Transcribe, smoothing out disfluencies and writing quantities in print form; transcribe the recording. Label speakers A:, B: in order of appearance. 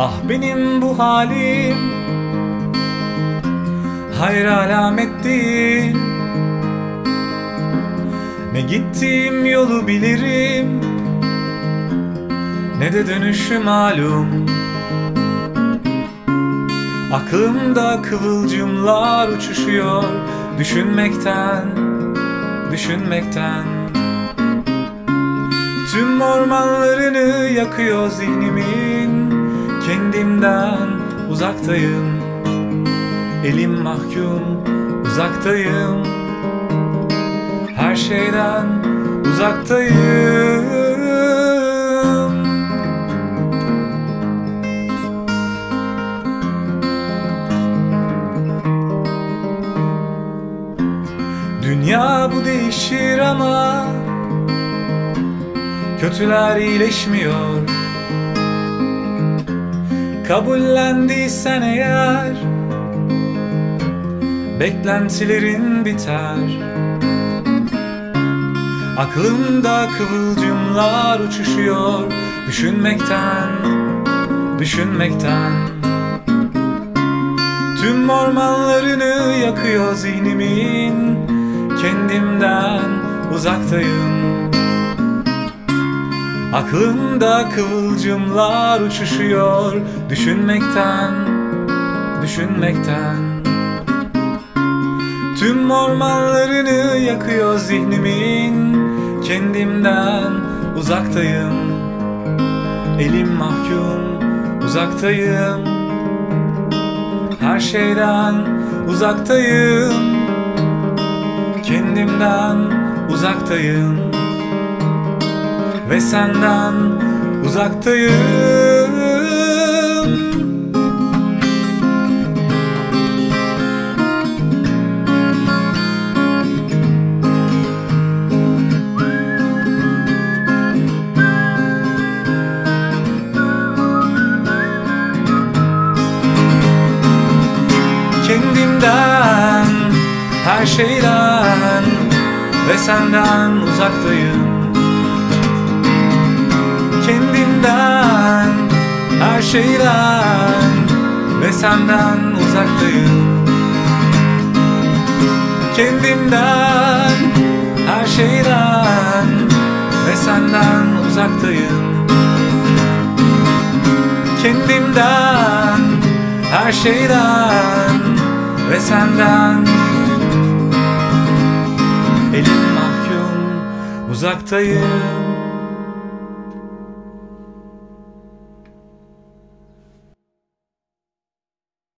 A: Ah benim bu halim hayır alamet değil. Ne gittiğim yolu bilirim, ne de dönüşü malum. Aklımda kıvılcımlar uçuşuyor düşünmekten, düşünmekten. Tüm ormanlarını yakıyor zihnimin, kendimden uzaktayım. Elim mahkum, uzaktayım. Her şeyden uzaktayım. Dünya bu değişir ama kötüler iyileşmiyor. Kabullendiysen eğer beklentilerin biter. Aklımda kıvılcımlar uçuşuyor düşünmekten, düşünmekten. Tüm ormanlarını yakıyor zihnimin, kendimden uzaktayım. Aklımda kıvılcımlar uçuşuyor düşünmekten, düşünmekten. Tüm ormanlarını yakıyor zihnimin, kendimden uzaktayım. Elim mahkum, uzaktayım. Her şeyden uzaktayım. Kendimden uzaktayım. Ve senden uzaktayım. Kendimden, her şeyden ve senden uzaktayım. Kendimden, her şeyden ve senden uzaktayım. Kendimden, her şeyden ve senden uzaktayım. Kendimden, her şeyden ve senden. Elim mahkum, uzaktayım.